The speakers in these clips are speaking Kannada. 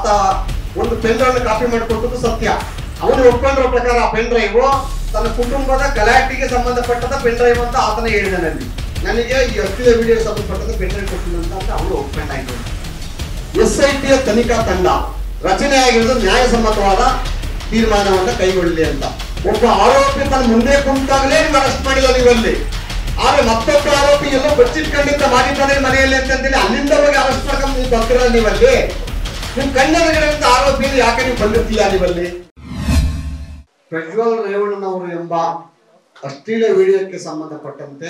ಆತ ಒಂದು ಪೆನ್ ಡ್ರೈವ್ ಕಾಪಿ ಮಾಡಿಕೊಟ್ಟದ್ದು ಸತ್ಯ. ಅವನು ಒಪ್ಕೊಂಡಿರೋ ಪ್ರಕಾರ ಆ ಪೆನ್ ಡ್ರೈವ್ ತನ್ನ ಕುಟುಂಬದ ಗಲಾಟೆಗೆ ಸಂಬಂಧಪಟ್ಟದ ಪೆನ್ ಡ್ರೈವ್ ಅಂತ ಆತನೇ ಹೇಳಿದನಲ್ಲಿ. ನನಗೆ ಈ ಅಶ್ಲೀಲ ವಿಡಿಯೋಗೆ ಸಂಬಂಧಪಟ್ಟದ ಪೆನ್ ಡ್ರೈವ್ ಕೊಟ್ಟಿಲ್ಲ ಅಂತ ಅವನು ಒಪ್ಕೊಂಡಾಯ್ತು. SITಯ ತನಿಖಾ ತಂಡ ರಚನೆ ಆಗಿರೋದು ನ್ಯಾಯಸಮ್ಮತವಾದ ತೀರ್ಮಾನವನ್ನ ಕೈಗೊಳ್ಳಲಿ ಅಂತ. ಒಬ್ಬ ಆರೋಪಿ ತನ್ನ ಮುಂದೆ ಕುಂತಾಗಲೇ ನೀವು ಅರೆಸ್ಟ್ ಮಾಡಿಲ್ಲ ನೀವಲ್ಲಿ. ಆದ್ರೆ ಮತ್ತೊಬ್ಬ ಆರೋಪಿ ಎಲ್ಲೋ ಬಚ್ಚಿಟ್ಕೊಂಡಿದ್ದ ಮಾಡಿದ್ದಾನೆ ಮನೆಯಲ್ಲಿ ಅಂತಂದೇಳಿ ಅಲ್ಲಿಂದ ಹೋಗಿ ಅರೆಸ್ಟ್ ಮಾಡ್ಕೊಂಡು ನೀವು ಬರ್ತೀರ ನೀವಲ್ಲಿ. ನೀವು ಕಣ್ಣೆದುರುಗಡೆ ಆರೋಪಿಯಲ್ಲಿ ಯಾಕೆ ನೀವು ಬಂದಿರ್ತೀಯ ನೀವಲ್ಲಿ? ಪ್ರಜ್ವಲ್ ರೇವಣ್ಣನವರು ಎಂಬ ಅಶ್ಲೀಲ ವಿಡಿಯೋಕ್ಕೆ ಸಂಬಂಧಪಟ್ಟಂತೆ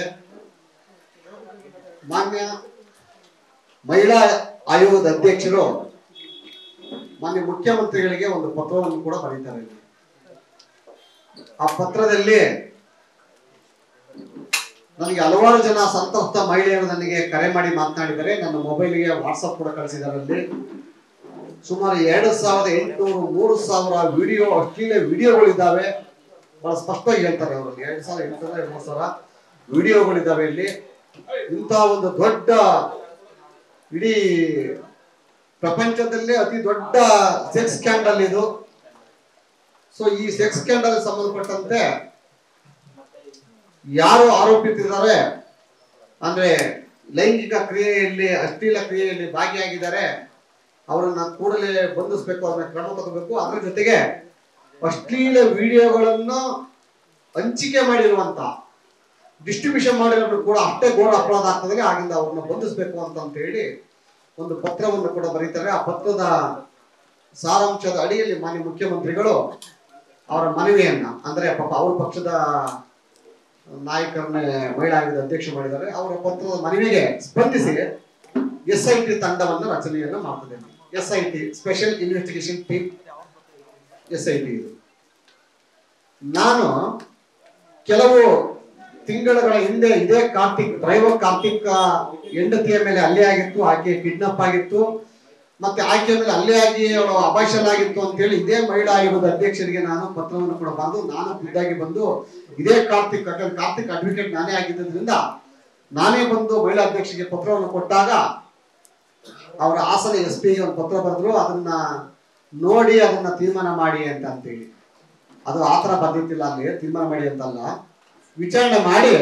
ಮಾನ್ಯ ಮಹಿಳಾ ಆಯೋಗದ ಅಧ್ಯಕ್ಷರು ಮಾನ್ಯ ಮುಖ್ಯಮಂತ್ರಿಗಳಿಗೆ ಒಂದು ಪತ್ರವನ್ನು ಕೂಡ ಬರೀತಾರೆ. ಆ ಪತ್ರದಲ್ಲಿ ನನಗೆ ಹಲವಾರು ಜನ ಸಂತಪ್ತ ಮಹಿಳೆಯರು ನನಗೆ ಕರೆ ಮಾಡಿ ಮಾತನಾಡಿದರೆ, ನನ್ನ ಮೊಬೈಲ್ಗೆ ವಾಟ್ಸಪ್ ಕೂಡ ಕಳಿಸಿದ್ದಾರೆ. ಅಲ್ಲಿ ಸುಮಾರು 2800 3000 ವಿಡಿಯೋ ಅಶ್ಲೀಲ ವಿಡಿಯೋಗಳಿದ್ದಾವೆ. ಬಹಳ ಸ್ಪಷ್ಟವಾಗಿ ಹೇಳ್ತಾರೆ ಅವರು, 2800 3000 ವಿಡಿಯೋಗಳಿದ್ದಾವೆ. ಇಲ್ಲಿ ಇಂಥ ಒಂದು ದೊಡ್ಡ ಇಡೀ ಪ್ರಪಂಚದಲ್ಲೇ ಅತಿ ದೊಡ್ಡ ಸೆಕ್ಸ್ ಸ್ಕ್ಯಾಂಡಲ್ ಇದು. ಸೊ ಈ ಸೆಕ್ಸ್ ಸ್ಕ್ಯಾಂಡಲ್ ಸಂಬಂಧಪಟ್ಟಂತೆ ಯಾರು ಆರೋಪಿಸಿದ್ದಾರೆ ಅಂದ್ರೆ ಲೈಂಗಿಕ ಕ್ರಿಯೆಯಲ್ಲಿ ಅಶ್ಲೀಲ ಕ್ರಿಯೆಯಲ್ಲಿ ಭಾಗಿಯಾಗಿದ್ದಾರೆ ಅವರನ್ನ ಕೂಡಲೇ ಬಂಧಿಸಬೇಕು, ಅವ್ರನ್ನ ಕ್ರಮ ತಗೋಬೇಕು. ಅದರ ಜೊತೆಗೆ ಅಶ್ಲೀಲ ವಿಡಿಯೋಗಳನ್ನು ಹಂಚಿಕೆ ಮಾಡಿರುವಂತ ಡಿಸ್ಟ್ರಿಬ್ಯೂಷನ್ ಮಾಡಿರೋರು ಕೂಡ ಅಷ್ಟೇ ಘೋರ ಅಪರಾಧ ಆಗ್ತದೆ. ಆಗಿಂದ ಅವ್ರನ್ನ ಬಂಧಿಸಬೇಕು ಅಂತ ಹೇಳಿ ಒಂದು ಪತ್ರವನ್ನು ಕೂಡ ಬರೀತಾರೆ. ಆ ಪತ್ರದ ಸಾರಾಂಶದ ಅಡಿಯಲ್ಲಿ ಮಾನ್ಯ ಮುಖ್ಯಮಂತ್ರಿಗಳು ಅವರ ಮನವಿಯನ್ನ ಅಂದ್ರೆ ಪಾಪ ಅವ್ರ ಪಕ್ಷದ ನಾಯಕರನ್ನೇ ಮಹಿಳಾ ಆಯೋಗದ ಅಧ್ಯಕ್ಷ ಮಾಡಿದ್ದಾರೆ. ಅವರ ಪತ್ರದ ಮನವಿಗೆ ಸ್ಪಂದಿಸಿ SIT ತಂಡವನ್ನು ರಚನೆಯನ್ನ ಮಾಡ್ತದೆ. SIT special investigation team SIT ಇದು. ನಾನು ಕೆಲವು ತಿಂಗಳುಗಳ ಹಿಂದೆ ಇದೇ ಡ್ರೈವರ್ ಕಾರ್ತಿಕ್ ಹೆಂಡತಿಯ ಮೇಲೆ ಹಲ್ಲೆ ಆಗಿತ್ತು, ಆಕೆ ಕಿಡ್ನಾಪ್ ಆಗಿತ್ತು, ಮತ್ತೆ ಆಕೆ ಮೇಲೆ ಹಲ್ಲೆ ಆಗಿ ಅವಳು ಅಭಾಷಣಾಗಿತ್ತು ಅಂತ ಹೇಳಿ ಇದೇ ಮಹಿಳಾ ಆಯೋಗದ ಅಧ್ಯಕ್ಷರಿಗೆ ನಾನು ಪತ್ರವನ್ನು ಕೂಡ ಬಂದು ನಾನು ಖುದ್ದಾಗಿ ಬಂದು ಇದೇ ಕಾರ್ತಿಕ್ ಅಡ್ವೊಕೇಟ್ ನಾನೇ ಆಗಿದ್ದರಿಂದ ನಾನೇ ಬಂದು ಮಹಿಳಾ ಅಧ್ಯಕ್ಷರಿಗೆ ಪತ್ರವನ್ನು ಕೊಟ್ಟಾಗ ಅವರ ಹಾಸನ SP ಒಂದು ಪತ್ರ ಬರೆದ್ರು. ಅದನ್ನ ನೋಡಿ ಅದನ್ನ ತೀರ್ಮಾನ ಮಾಡಿ ಅಂತೇಳಿ, ಅದು ಆತರ ಬಂದಿತ್ತಿಲ್ಲ, ಅಲ್ಲಿ ತೀರ್ಮಾನ ಮಾಡಿ ಅಂತಲ್ಲ, ವಿಚಾರಣೆ ಮಾಡಿ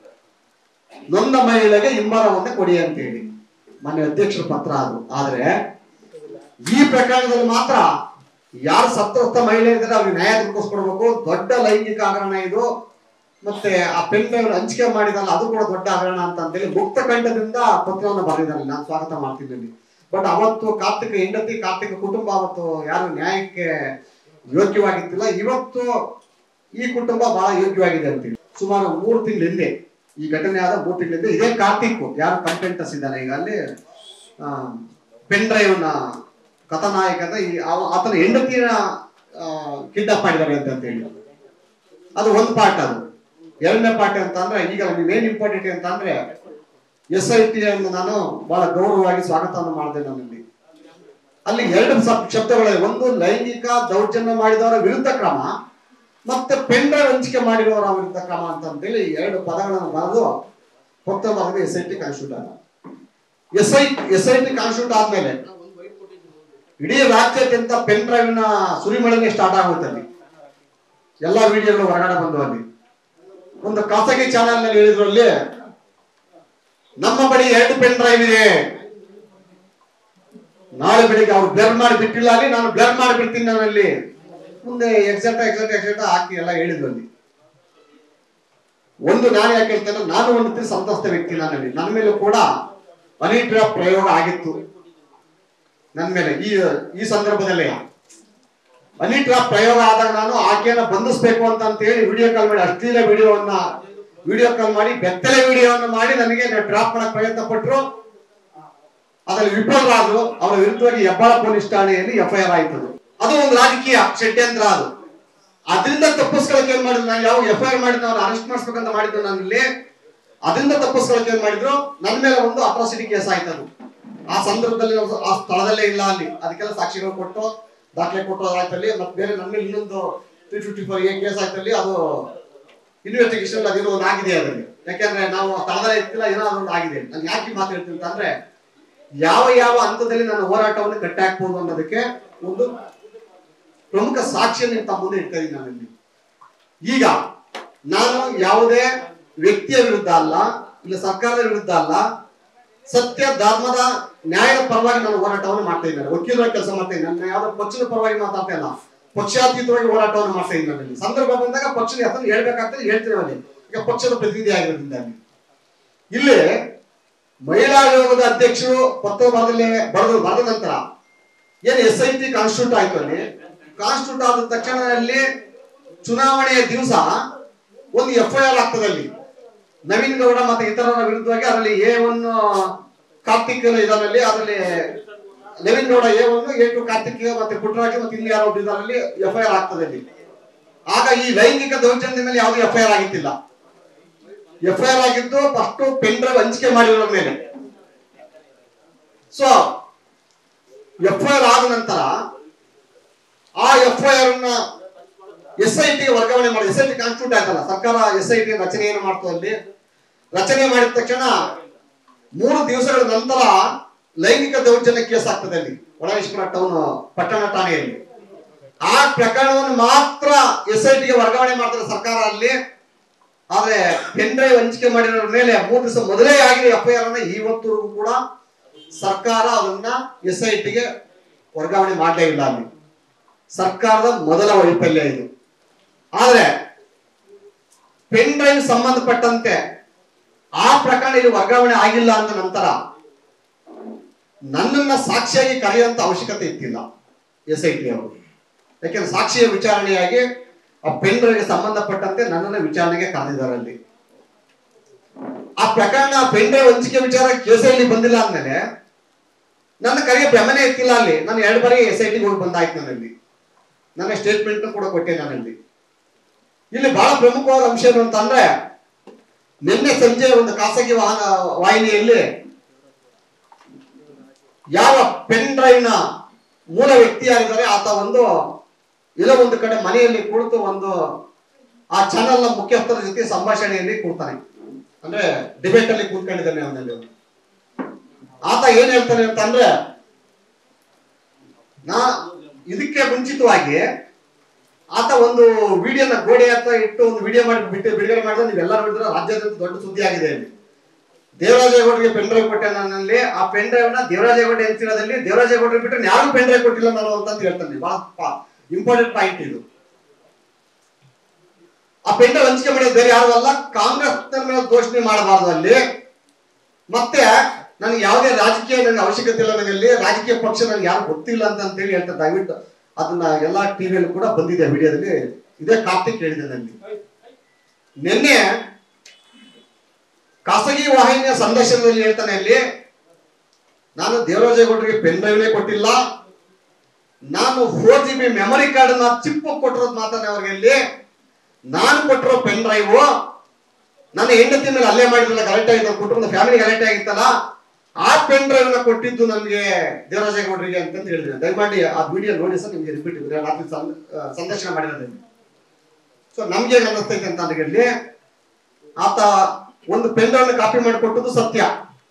ನೊಂದ ಮಹಿಳೆಗೆ ಹಿಂಬಾರವನ್ನೇ ಕೊಡಿ ಅಂತೇಳಿ ಮಾನ್ಯ ಅಧ್ಯಕ್ಷರ ಪತ್ರ ಅದು. ಆದ್ರೆ ಈ ಪ್ರಕರಣದಲ್ಲಿ ಮಾತ್ರ ಯಾರು ಸತ್ತೋಸ್ತ ಮಹಿಳೆ ಇದ್ರೆ ಅವ್ರಿಗೆ ನ್ಯಾಯ ದೊರಕಿಸ್ಕೊಡ್ಬೇಕು. ದೊಡ್ಡ ಲೈಂಗಿಕ ಹಗರಣ ಇದು. ಮತ್ತೆ ಆ ಪೆನ್ ಡ್ರೈವ್ ಹಂಚಿಕೆ ಮಾಡಿದಲ್ಲ ಅದು ಕೂಡ ದೊಡ್ಡ ಹಗರಣ ಅಂತೇಳಿ ಮುಕ್ತ ಕಂಠದಿಂದ ಪತ್ರವನ್ನು ಬರೆದಿದ್ದಾರೆ. ನಾನು ಸ್ವಾಗತ ಮಾಡ್ತಿದ್ದೀನಿ. ಬಟ್ ಅವತ್ತು ಕಾರ್ತಿಕ್ ಹೆಂಡತಿ ಕಾರ್ತಿಕ್ ಕುಟುಂಬ ಅವತ್ತು ಯಾರು ನ್ಯಾಯಕ್ಕೆ ಯೋಗ್ಯವಾಗಿತ್ತಿಲ್ಲ. ಇವತ್ತು ಈ ಕುಟುಂಬ ಬಹಳ ಯೋಗ್ಯವಾಗಿದೆ ಅಂತೀವಿ. ಸುಮಾರು 3 ತಿಂಗಳ ಹಿಂದೆ ಈ ಘಟನೆ ಆದ 3 ತಿಂಗಳ ಹಿಂದೆ ಇದೇ ಕಾರ್ತಿಕ್ ಯಾರು ಕಂಟೆಂಟಸ್ ಇದ್ದಾನೆ ಈಗ ಅಲ್ಲಿ ಪೆನ್ ಡ್ರೈವ್ ನ ಕಥಾನಾಯಕದ ಆತನ ಹೆಂಡತಿಯ ಕಿಡ್ನಾಪ್ ಮಾಡಿದ್ದಾರೆ ಅಂತ ಹೇಳಿ ಅದು ಒಂದು ಪಾರ್ಟ್. ಅದು ಎರಡನೇ ಪಾರ್ಟ್ ಅಂತ ಅಂದ್ರೆ ಈಗ ಮೇನ್ ಇಂಪಾರ್ಟೆಂಟ್ ಅಂತ ಅಂದ್ರೆ SIT ಅನ್ನು ನಾನು ಬಹಳ ಗೌರವವಾಗಿ ಸ್ವಾಗತವನ್ನು ಮಾಡಿದೆ. ನನ್ನಲ್ಲಿ ಅಲ್ಲಿ 2 ಶಬ್ದಗಳಿವೆ. ಒಂದು ಲೈಂಗಿಕ ದೌರ್ಜನ್ಯ ಮಾಡಿದವರ ವಿರುದ್ಧ ಕ್ರಮ, ಮತ್ತೆ ಪೆನ್ ಡ್ರೈವ್ ಹಂಚಿಕೆ ಮಾಡಿರುವವರ ವಿರುದ್ಧ ಕ್ರಮ ಅಂತೇಳಿ 2 ಪದಗಳನ್ನು ಬರೆದು ಪತ್ರ ಬರೆದು SIT ಕಾನ್ಸ್ಟಿಟ್ಯೂಟ್ ಆದ. SIT ಕಾನ್ಸ್ಟಿಟ್ಯೂಟ್ ಆದ್ಮೇಲೆ ಇಡೀ ರಾಜ್ಯಾದ್ಯಂತ ಪೆನ್ ಡ್ರೈವ್ ನ ಸುರಿಮಳೆಗೆ ಸ್ಟಾರ್ಟ್ ಆಗುತ್ತೆ. ಅಲ್ಲಿ ಎಲ್ಲಾ ವಿಡಿಯೋಗಳು ಹೊರಗಡೆ ಬಂದು ಅಲ್ಲಿ ಒಂದು ಖಾಸಗಿ ಚಾನೆಲ್ ನಲ್ಲಿ ಹೇಳಿದ್ರು, ಅಲ್ಲಿ ನಮ್ಮ ಬಳಿ 2 ಪೆನ್ ಡ್ರೈವ್ ಇದೆ, ನಾಳೆ ಬೆಳಿಗ್ಗೆ ಅವ್ರು ಬ್ಲರ್ ಮಾಡಿ ಬಿಟ್ಟಿಲ್ಲ, ಅಲ್ಲಿ ನಾನು ಬ್ಲರ್ ಮಾಡಿ ಬಿಡ್ತೀನಿ ನಾನಲ್ಲಿ ಮುಂದೆ ಎಕ್ಸೆಟ್ರಾ ಹಾಕಿ ಎಲ್ಲ ಹೇಳಿದ್ರು. ಅಲ್ಲಿ ಒಂದು ನಾನು ಯಾಕೆ ಹೇಳ್ತೇನೆ, ನಾನು ಒಂದು ಸಂತಸ್ತ ವ್ಯಕ್ತಿ. ನಾನಲ್ಲಿ ನನ್ನ ಮೇಲೂ ಕೂಡ ಹನಿ ಟ್ರ್ಯಾಪ್ ಪ್ರಯೋಗ ಆಗಿತ್ತು. ನನ್ನ ಮೇಲೆ ಈ ಸಂದರ್ಭದಲ್ಲಿ ಹನಿ ಟ್ರ್ಯಾಪ್ ಪ್ರಯೋಗ ಆದಾಗ ನಾನು ಆಕೆಯನ್ನ ಬಂಧಿಸಬೇಕು ಅಂತ ಹೇಳಿ ವಿಡಿಯೋ ಕಾಲ್ ಮಾಡಿ ಅಶ್ಲೀಲ ವಿಡಿಯೋ ಕಾಲ್ ಮಾಡಿ ಬೆತ್ತಲೆ ವಿಡಿಯೋವನ್ನು ಮಾಡಿ ನನಗೆ ಟ್ರ್ಯಾಪ್ ಮಾಡಕ್ ಪ್ರಯತ್ನ ಪಟ್ಟರು. ಅದರಲ್ಲಿ ವಿಫಲರಾದ್ರು. ಅವರ ವಿರುದ್ಧವಾಗಿ ಹೆಬ್ಬಾಳ ಪೊಲೀಸ್ ಠಾಣೆಯಲ್ಲಿ FIR ಆಯ್ತು. ಅದು ಒಂದು ರಾಜಕೀಯ ಷಡ್ಯಂತ್ರ. ಅದು ಅದರಿಂದ ತಪ್ಪಿಸ್ಕೊಳಕ್ಕೆ ಏನ್ ಮಾಡಿದ್ರು, ನಾನು ಯಾವ FIR ಮಾಡಿದ್ರು ಅವ್ರು ಅರೆಸ್ಟ್ ಮಾಡಿಸ್ಬೇಕಂತ ಮಾಡಿದ್ರು ನಾನು ಇಲ್ಲಿ. ಅದರಿಂದ ತಪ್ಪಿಸ್ಕೊಳಕ್ಕೆ ಏನ್ ಮಾಡಿದ್ರು, ನನ್ನ ಮೇಲೆ ಒಂದು ಅಟ್ರಾಸಿಟಿ ಕೇಸ್ ಆಯ್ತದು. ಆ ಸಂದರ್ಭದಲ್ಲಿ ಆ ಸ್ಥಳದಲ್ಲೇ ಇಲ್ಲ ಅಲ್ಲಿ. ಅದಕ್ಕೆಲ್ಲ ಸಾಕ್ಷಿಗಳು ಕೊಟ್ಟು ದಾಖಲೆ ಕೊಟ್ಟು ಆಯ್ತಲ್ಲಿ. ಮತ್ತೆ ಬೇರೆ ನನ್ನ ಮೇಲೆ ಇನ್ನೊಂದು 354A ಕೇಸ್ ಆಯ್ತಲ್ಲಿ. ಅದು ಇನ್ವೆಸ್ಟಿಗೇಷನ್ ಅದೇನೋ ಒಂದು ಆಗಿದೆ ಅದರಲ್ಲಿ. ಯಾಕೆಂದ್ರೆ ನಾವು ಸ್ಥಳದಲ್ಲೇ ಇರ್ತಿಲ್ಲ, ಏನೋ ಅದೊಂದು ಆಗಿದೆ. ನಾನು ಯಾಕೆ ಮಾತು ಹೇಳ್ತೀನಿ ಅಂತಂದ್ರೆ ಯಾವ ಯಾವ ಹಂತದಲ್ಲಿ ನನ್ನ ಹೋರಾಟವನ್ನು ಕಟ್ಟಾಕ್ಬಹುದು ಅನ್ನೋದಕ್ಕೆ ಒಂದು ಪ್ರಮುಖ ಸಾಕ್ಷಿಯನ್ನು ತಮ್ಮ ಮುಂದೆ ಇಡ್ತಾ ಇದ್ದೀನಿ ನಾನಲ್ಲಿ. ಈಗ ನಾನು ಯಾವುದೇ ವ್ಯಕ್ತಿಯ ವಿರುದ್ಧ ಅಲ್ಲ, ಇಲ್ಲ ಸರ್ಕಾರದ ವಿರುದ್ಧ ಅಲ್ಲ, ಸತ್ಯ ಧರ್ಮದ ನ್ಯಾಯದ ಪರವಾಗಿ ನಾನು ಹೋರಾಟವನ್ನು ಮಾಡ್ತಾ ಇದ್ದೇನೆ. ವಕೀಲರಾಗಿ ಕೆಲಸ ಮಾಡ್ತಾ ಇದ್ದೇನೆ. ನಾನು ಯಾವುದೋ ಪಕ್ಷದ ಪರವಾಗಿ ಮಾತಾಡ್ತಾ ಇಲ್ಲ, ಪಕ್ಷಾತೀತವಾಗಿ ಹೋರಾಟವನ್ನು ಮಾಡ್ತಾ ಇದ್ದೀನಿ ಅಲ್ಲಿ. ಸಂದರ್ಭ ಬಂದಾಗ ಪಕ್ಷದ ಹೆಸರು ಹೇಳ್ಬೇಕಾಗ್ತದೆ, ಹೇಳ್ತೀನಿ ಅಲ್ಲಿ. ಈಗ ಪಕ್ಷದ ಪ್ರತಿನಿಧಿ ಆಗಿರೋದ್ರಿಂದ ಅಲ್ಲಿ ಇಲ್ಲಿ ಮಹಿಳಾ ಆಯೋಗದ ಅಧ್ಯಕ್ಷರು ಪತ್ರ ಬರೆದ ನಂತರ ಏನು SIT ಕಾನ್ಸ್ಟಿಟ್ಯೂಟ್ ಆಯ್ತು. ಅಲ್ಲಿ ಕಾನ್ಸ್ಟಿಟ್ಯೂಟ್ ಆದ ತಕ್ಷಣ ಅಲ್ಲಿ ಚುನಾವಣೆಯ ದಿವಸ ಒಂದು FIR ಆಗ್ತದೆ ಅಲ್ಲಿ ನವೀನ್ ಗೌಡ ಮತ್ತೆ ಇತರರ ವಿರುದ್ಧವಾಗಿ. ಅದರಲ್ಲಿ A1 ಕಾರ್ತಿಕ್ ಇದರಲ್ಲಿ, ಅದರಲ್ಲಿ ನವೀನ್ ಗೌಡ A1, A2 ಕಾರ್ತಿಕ್ ಮತ್ತೆ ಪುಟ್ಟರಾಜು ಮತ್ತೆ ಇಲ್ಲಿ ಯಾರೋ ಇದರಲ್ಲಿ FIR ಆಗ್ತದೆ ಅಲ್ಲಿ. ಆಗ ಈ ಲೈಂಗಿಕ ದೌರ್ಜನ್ಯದ ಮೇಲೆ ಯಾವುದೇ FIR ಆಗಿತ್ತಿಲ್ಲ. FIR ಆಗಿದ್ದು ಫಸ್ಟ್ ಪೆನ್ ಡ್ರೈವ್ ಹಂಚಿಕೆ ಮಾಡಿರೋ ಮೇಲೆ. ಸೊ FIR ಆದ ನಂತರ ಆ FIR ಅನ್ನ SIT ವರ್ಗಾವಣೆ ಮಾಡಿ, SIT ಕಾನ್ಸ್ಟಿಟ್ಯೂಟ್ ಆಯ್ತಲ್ಲ, ಸರ್ಕಾರ SIT ರಚನೆಯನ್ನು ಮಾಡ್ತದೆ. ಅಲ್ಲಿ ರಚನೆ ಮಾಡಿದ ತಕ್ಷಣ 3 ದಿವಸಗಳ ನಂತರ ಲೈಂಗಿಕ ದೌರ್ಜನ್ಯ ಕೇಸ್ ಆಗ್ತದೆ ಅಲ್ಲಿ ಒಳೇಶ್ವರ ಟೌನ್ ಪಟ್ಟಣ ಠಾಣೆಯಲ್ಲಿ. ಆ ಪ್ರಕರಣವನ್ನು ಮಾತ್ರ SIT ಗೆ ವರ್ಗಾವಣೆ ಮಾಡ್ತಾರೆ ಸರ್ಕಾರ ಅಲ್ಲಿ. ಆದ್ರೆ ಪೆನ್ ಡ್ರೈವ್ ಹಂಚಿಕೆ ಮಾಡಿರೋ ಮೇಲೆ 3 ದಿವಸ ಮೊದಲೇ ಆಗಿದೆ FIR ಅನ್ನ ಇವತ್ತುವರೆಗೂ ಕೂಡ ಸರ್ಕಾರ ಅದನ್ನ SIT ಗೆ ವರ್ಗಾವಣೆ ಮಾಡಲೇ ಇಲ್ಲ. ಅಲ್ಲಿ ಸರ್ಕಾರದ ಮೊದಲ ವೈಫಲ್ಯ ಇದು. ಆದ್ರೆ ಪೆನ್ ಡ್ರೈವ್ ಸಂಬಂಧಪಟ್ಟಂತೆ ಆ ಪ್ರಕರಣ ಇಲ್ಲಿ ವರ್ಗಾವಣೆ ಆಗಿಲ್ಲ ಅಂತ ನಂತರ ನನ್ನನ್ನ ಸಾಕ್ಷಿಯಾಗಿ ಕರೆಯುವಂತ ಅವಶ್ಯಕತೆ ಇತ್ತಿಲ್ಲ SIT ಅವರು. ಯಾಕೆಂದ್ರೆ ಸಾಕ್ಷಿಯ ವಿಚಾರಣೆಯಾಗಿ ಆ ಪೆನ್ ಡ್ರೈವ್ಗೆ ಸಂಬಂಧಪಟ್ಟಂತೆ ನನ್ನನ್ನ ವಿಚಾರಣೆಗೆ ಕರೆದಿದ್ದಾರೆ ಅಲ್ಲಿ. ಆ ಪ್ರಕರಣ ಪೆನ್ ಡ್ರೈವ್ ಹಂಚಿಕೆ ವಿಚಾರ ಕೇಸಲ್ಲಿ ಬಂದಿಲ್ಲ ಅಂದ್ಮೇಲೆ ನನ್ನ ಕರೆಗೆ ಬೆಮನೆ ಎತ್ತಿಲ್ಲ ಅಲ್ಲಿ. ನಾನು 2 ಬಾರಿ SIT ಹೋಗಿ ಬಂದಾಯ್ತು. ನನ್ನಲ್ಲಿ ನನ್ನ ಸ್ಟೇಟ್ಮೆಂಟ್ ಕೂಡ ಕೊಟ್ಟೆ ನಾನಲ್ಲಿ. ಇಲ್ಲಿ ಬಹಳ ಪ್ರಮುಖವಾದ ಅಂಶ ಏನು ಅಂತಂದ್ರೆ, ನಿನ್ನೆ ಸಂಜೆ ಒಂದು ಖಾಸಗಿ ವಾಹಿನಿಯಲ್ಲಿ ಯಾವ ಪೆನ್ ಡ್ರೈವ್ ನ ಮೂಲ ವ್ಯಕ್ತಿ ಯಾರಿದ್ದಾರೆ ಆತ ಎಲ್ಲೋ ಒಂದು ಕಡೆ ಮನೆಯಲ್ಲಿ ಕುಳಿತು ಆ ಚಾನೆಲ್ ನ ಮುಖ್ಯಸ್ಥರ ಜೊತೆ ಸಂಭಾಷಣೆಯಲ್ಲಿ ಕೂರ್ತಾನೆ. ಅಂದ್ರೆ ಡಿಬೇಟ್ ಅಲ್ಲಿ ಕೂತ್ಕೊಂಡಿದ್ದಾನೆ ಅವನಲ್ಲಿ. ಆತ ಏನ್ ಹೇಳ್ತಾನೆ ಅಂತಂದ್ರೆ, ಇದಕ್ಕೆ ಮುಂಚಿತವಾಗಿ ಆತ ಒಂದು ವಿಡಿಯೋನ ಗೋಡೆ ಹತ್ರ ಇಟ್ಟು ಒಂದು ವಿಡಿಯೋ ಮಾಡಿ ಬಿಡುಗಡೆ ಮಾಡಿದ್ರೆ ನೀವೆಲ್ಲರೂ ನೋಡಿದ್ರೆ ರಾಜ್ಯಾದ್ಯಂತ ದೊಡ್ಡ ಸುದ್ದಿ ಆಗಿದೆ ಅಲ್ಲಿ. ದೇವರಾಜೇಗೌಡರಿಗೆ ಪೆನ್ ಡ್ರೈವ್ ಕೊಟ್ಟೆ ನನ್ನಲ್ಲಿ. ಆ ಪೆನ್ ಡ್ರೈವ್ ನ ದೇವರಾಜೇಗೌಡ ಎನ್ಸಿರೋದಲ್ಲಿ ದೇವರಾಜೇಗೌಡರಿಗೆ ಬಿಟ್ಟರೆ ಯಾರು ಪೆನ್ ಡ್ರೈವ್ ಕೊಟ್ಟಿಲ್ಲ ನಾನು ಅಂತ ಹೇಳ್ತಾನೆ. ಬಹಳ ಇಂಪಾರ್ಟೆಂಟ್ ಪಾಯಿಂಟ್ ಇದು. ಆ ಪೆನ್ ಡ್ರೈವ್ ಹಂಚಿಕೆ ಮಾಡೋದು ಬೇರೆ ಯಾರು ಅಲ್ಲ, ಕಾಂಗ್ರೆಸ್ ಮೇಲೆ ಘೋಷಣೆ ಮಾಡಬಾರ್ದು ಅಲ್ಲಿ. ಮತ್ತೆ ನನಗೆ ಯಾವುದೇ ರಾಜಕೀಯ ನನಗೆ ಅವಶ್ಯಕತೆ ಇಲ್ಲ, ನನಗೆ ರಾಜಕೀಯ ಪಕ್ಷ ನನಗೆ ಯಾರು ಗೊತ್ತಿಲ್ಲ ಅಂತ ಹೇಳಿ ಹೇಳ್ತಾರೆ. ದಯವಿಟ್ಟು ಅದನ್ನ ಎಲ್ಲಾ ಟಿವಿಯಲ್ಲೂ ಕೂಡ ಬಂದಿದೆ ವಿಡಿಯೋದಲ್ಲಿ. ಇದೇ ಕಾರ್ತಿಕ್ ಹೇಳಿದೆ ನನಗೆ ನಿನ್ನೆ ಖಾಸಗಿ ವಾಹಿನಿಯ ಸಂದರ್ಶನದಲ್ಲಿ ಹೇಳ್ತಾನೆ ಅಲ್ಲಿ, ನಾನು ದೇವರಾಜೇಗೌಡರಿಗೆ ಪೆನ್ ಡ್ರೈವ್ನೇ ಕೊಟ್ಟಿಲ್ಲ, ನಾನು 4GB ಮೆಮೊರಿ ಕಾರ್ಡ್ ನ ಚಿಪ್ ಕೊಟ್ಟಿರೋದು ಮಾತಾನೆ ಅವ್ರಿಗೆ. ಅಲ್ಲಿ ನಾನು ಕೊಟ್ಟಿರೋ ಪೆನ್ ಡ್ರೈವ್ ನನ್ನ ಹೆಂಡತಿ ಮೇಲೆ ಅಲ್ಲೇ ಮಾಡಿದ್ರಲ್ಲ, ಗಲಾಟೆ ಆಗಿತ್ತು, ಕುಟುಂಬದ ಫ್ಯಾಮಿಲಿ ಗಲಾಟೆ ಆಗಿತ್ತಲ್ಲ, ಆ ಪೆನ್ ಡ್ರೈವ್ ನ ಕೊಟ್ಟಿದ್ದು ನನಗೆ ದೇವರಾಜೇಗೌಡರಿಗೆ ಅಂತ ಹೇಳಿದ್ರೆ ದಯಮಾಡಿ ಆ ವಿಡಿಯೋ ನೋಡಿ ಸರ್. ನಿಮ್ಗೆ ರಿಪೀಟ್ ಇದ್ರೆ ರಾತ್ರಿ ಸಂದರ್ಶನ ಮಾಡಿರೋದ್ರಲ್ಲಿ. ಸೊ ನಮ್ಗೆ ಏನ್ ಅನ್ನಿಸ್ತೈತೆ ಅಂತ ಅಂದ್ರೆ, ಆತ ಒಂದು ಪೆನ್ ಡ್ರೈವ್ ಕಾಪಿ ಮಾಡಿಕೊಟ್ಟದ್ದು ಸತ್ಯ.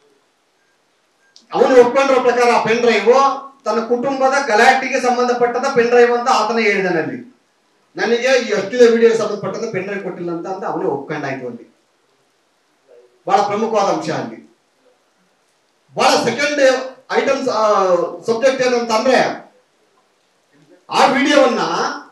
ಅವನು ಒಪ್ಕೊಂಡಿರೋ ಪ್ರಕಾರ ಆ ಪೆನ್ ಡ್ರೈವ್ ತನ್ನ ಕುಟುಂಬದ ಗಲಾಟೆಗೆ ಸಂಬಂಧಪಟ್ಟದ ಪೆನ್ ಡ್ರೈವ್ ಅಂತ ಆತನೇ ಹೇಳಿದಾನಲ್ಲಿ. ನನಗೆ ಈ ಅಶ್ಲೀಲ ವಿಡಿಯೋಗೆ ಸಂಬಂಧಪಟ್ಟದ ಪೆನ್ ಡ್ರೈವ್ ಕೊಟ್ಟಿಲ್ಲ ಅಂತ ಅವನೇ ಒಪ್ಕೊಂಡಾಯ್ತು. ಅಲ್ಲಿ ಬಹಳ ಪ್ರಮುಖವಾದ ಅಂಶ. ಅಲ್ಲಿ ಬಹಳ ಸೆಕೆಂಡ್ ಐಟಮ್ಸ್ ಸಬ್ಜೆಕ್ಟ್ ಏನಂತಂದ್ರೆ, ಆ ವಿಡಿಯೋವನ್ನ